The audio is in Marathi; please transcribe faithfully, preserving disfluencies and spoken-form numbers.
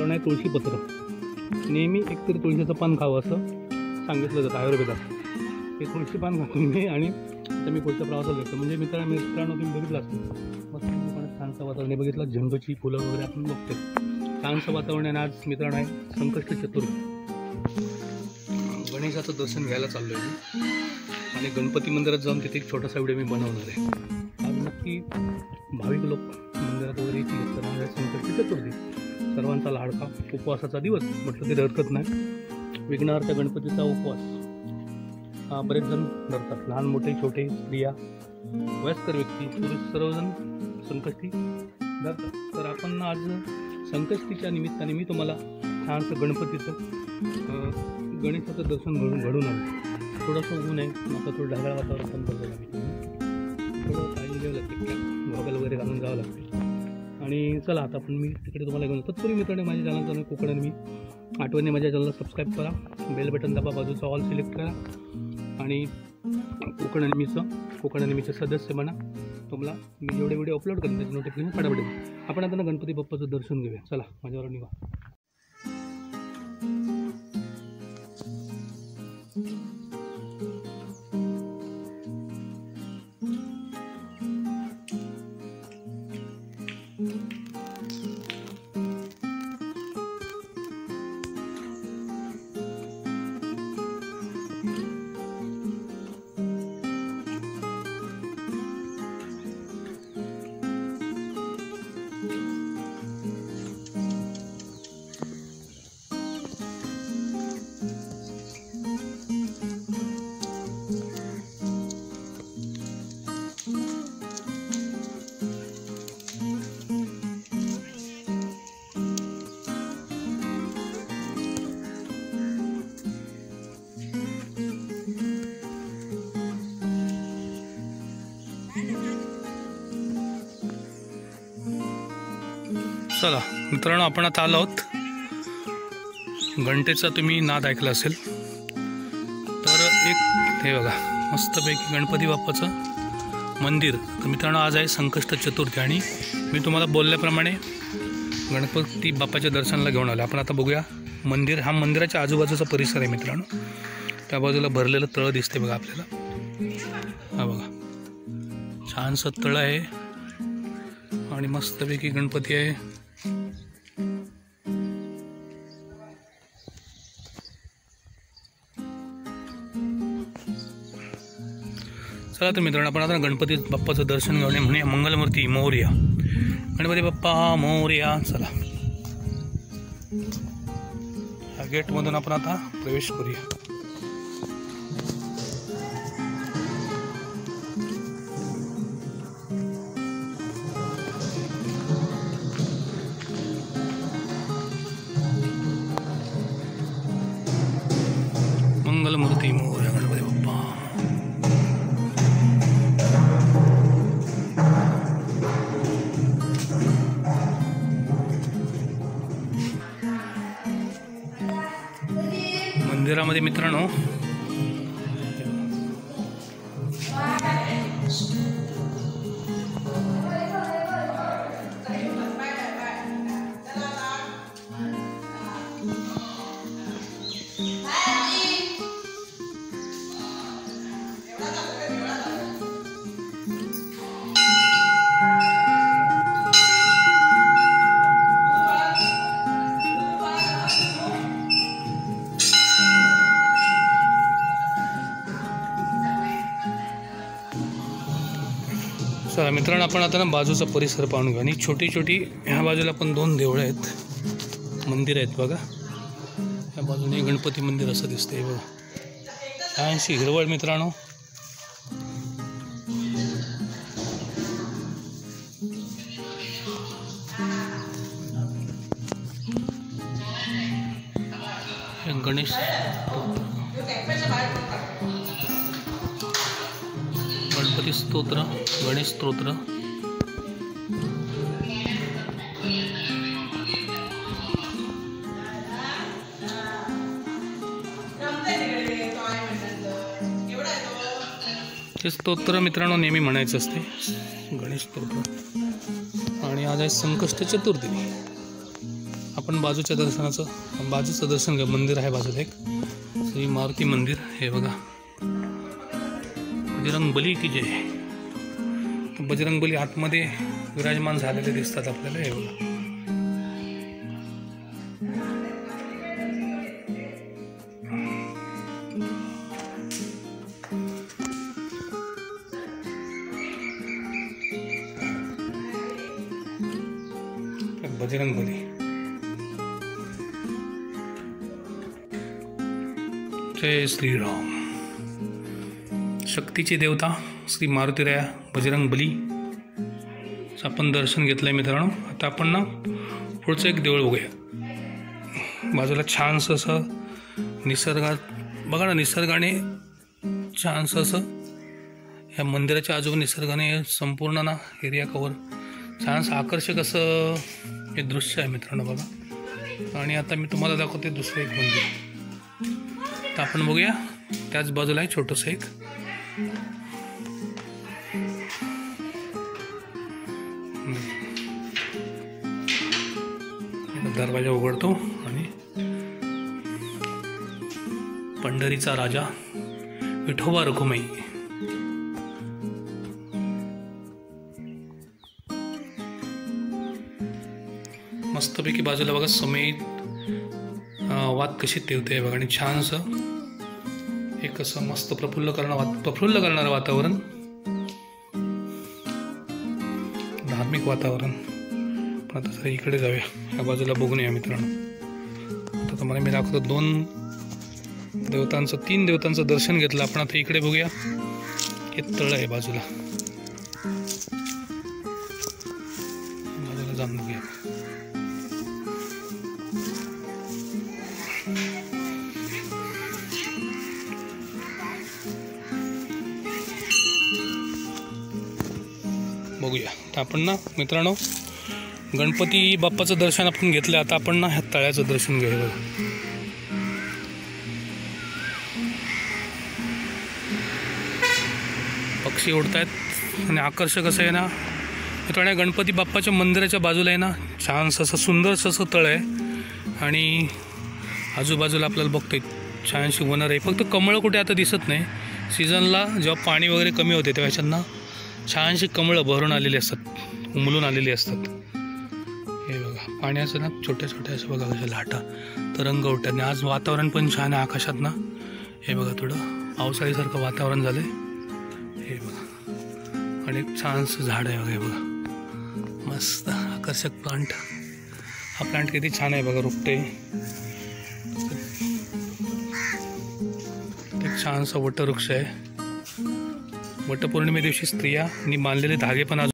मित्रांनो आहे तुळशीपत्र. नेहमी एकतरी तुळशीचं पान खावं असं सांगितलं जातं आयुर्वेदात. हे तुळशी पान खातो मी आणि आता मी पुढच्या प्रवासाला घेतो. म्हणजे मित्रांनो मित्रांनो तुम्ही बघितलं असतं मस्त छानसं वातावरण आहे. बघितलं झेंडूची फुलं वगैरे आपण बघतो. छानसं वातावरण आहे. आज मित्रांनो आहे संकष्ट चतुर्थी. गणेशाचं दर्शन घ्यायला चाललो आहे मी आणि गणपती मंदिरात जाऊन तिथे एक छोटासा व्हिडिओ मी बनवणार आहे. आज नक्की भाविक लोक मंदिरात वगैरे येतील. तर आज संकष्ट चतुर्थी सर्वांचा लाडका उपवासाचा दिवस म्हटलं तरी हरकत नाही. विघ्नहर्ता गणपतीचा उपवास हा बरेच जण धरतात. लहान मोठे छोटे स्त्रिया वयस्कर व्यक्ती पुरुष सर्वजण संकष्टी धरतात. तर आपण आज संकष्टीच्या निमित्ताने मी तुम्हाला छानसं गणपतीचं गणेशाचं दर्शन घडून घडून आलं. थोडंसं ऊन आहे आता थोडं ढगाळ वातावरण पण बघायला आम्ही थोडं काळजी घ्यावं लागते. गॉगल वगैरे घालून जावं लागते. आणि चला आता आपण मी तिकडे तुम्हाला घेऊन तत्पूर्वी मित्रांनो माझ्या चॅनलचं नाव कोकण मी आठवणी माझ्या चॅनलला सबस्क्राईब करा. बेल बटन दाबा. बाजूचा ऑल सिलेक्ट करा आणि कोकण अनिमीचं कोकण अनिमीचे सदस्य बना. तुम्हाला मी जेवढे व्हिडिओ अपलोड करेन त्याचे नोटिफिकेशन पटापट येईल. आपण आता ना गणपती बाप्पाचं दर्शन घेऊया. चला माझ्यावर निघा. चला मित्रांनो आपण आता आलो आहोत. घंटेचा तुम्ही नाद ऐकला असेल तर एक हे बघा मस्तपैकी गणपती बाप्पाचं मंदिर. तर मित्रांनो आज आहे संकष्ट चतुर्थी आणि मी तुम्हाला बोलल्याप्रमाणे गणपती बाप्पाच्या दर्शनाला घेऊन आलो. आपण आता बघूया मंदिर. हा मंदिराच्या आजूबाजूचा परिसर आहे मित्रांनो. त्या बाजूला भरलेलं तळं दिसते बघा आपल्याला. हा बघा छानसं तळं आहे आणि मस्तपैकी गणपती आहे. चला तर मित्रांनो आपण आता गणपती बाप्पाचं दर्शन घेऊन म्हणूया मंगलमूर्ती मोरया. गणपती बाप्पा मोरया. चला ह्या गेटमधून आपण आता प्रवेश करूया. मंगलमूर्ती मोरया गणपती बाप्पा. मंदिरामध्ये मित्रांनो चला मित्रांनो आपण आता ना बाजूचा परिसर पाहून घेऊ. आणि छोटी छोटी ह्या बाजूला पण दोन देवळं आहेत मंदिर आहेत बघा. ह्या बाजूने गणपती मंदिर असं दिसतंय बघा. छानशी हिरवळ मित्रांनो. गणेश गणपती स्तोत्र गणेश स्तोत्र. हे स्तोत्र मित्रांनो नेहमी म्हणायचं असते गणेश स्तोत्र. आणि आज आहे संकष्ट चतुर्थी. आपण बाजूच्या दर्शनाचं बाजूचं दर्शन घ्या. मंदिर आहे बाजूला एक श्री मारुती मंदिर. हे बघा बजरंग बली की जय. बजरंग बली आतमध्ये विराजमान झालेले दिसतात आपल्याला. हे बघा बजरंग बली. जय श्रीराम. शक्तीचे देवता श्री मारुतीराया बजरंग बली आपण दर्शन घेतलंय मित्रांनो. आता आपण ना पुढचं एक देऊळ बघूया. बाजूला छानसं असं निसर्गात बघा ना, निसर्गाने छानसं असं या मंदिराच्या आजूबाजू निसर्गाने संपूर्ण ना एरिया कवर छानसं आकर्षक असं हे दृश्य आहे मित्रांनो बघा. आणि आता मी तुम्हाला दाखवते दुसरं एक मंदिर. तर आपण बघूया. त्याच बाजूला आहे छोटंसं एक. दरवाजा उघडतो आणि पंढरीचा राजा विठोबा रखुमाई. मस्तपैकी बाजूला बघा समेत वात कशी तेवते बघा. आणि छानसं एक असं मस्त प्रफुल्ल करणं वात प्रफुल्ल करणारं वातावरण, धार्मिक वातावरण. पण आता सर इकडे जाऊया, या बाजूला बघून या मित्रांनो. आता तुम्हाला मी दाखवतो दोन देवतांचं तीन देवतांचं दर्शन घेतलं आपण. आता इकडे बघूया. हे तळ आहे बाजूला, बाजूला जाऊन बघूया. बघूया. तर आपण ना मित्रांनो गणपती बाप्पाचं दर्शन आपण घेतलं. आता आपण ना ह्या तळ्याचं दर्शन घेऊया बघा. पक्षी उडतायत आणि आकर्षक असं आहे ना मित्रांनो. गणपती बाप्पाच्या मंदिराच्या बाजूला आहे ना छानसं असं सुंदरसं असं तळ आहे. आणि आजूबाजूला आपल्याला बघतोय छानशी वनर आहे. फक्त कमळं कुठे आता दिसत नाही. सीझनला जेव्हा पाणी वगैरे कमी होते तेव्हा ह्याच्यानं छानशी कमळं भरून आलेली असतात, उमलून आलेली असतात. हे बघा पाण्याचं ना छोट्या छोट्या असं बघा कशा लाटा तरंग उठतात. आणि आज वातावरण पण छान आहे आकाशात ना. हे बघा थोडं पावसाळीसारखं वातावरण झालं आहे. हे बघा आणि एक छानसं झाड आहे बघा. हे बघा मस्त आकर्षक प्लांट. हा प्लांट किती छान आहे बघा. रोपटे एक छानसा वटवृक्ष आहे. वटपौर्णिमे दिवशी स्त्रियांनी बांधलेले धागे पण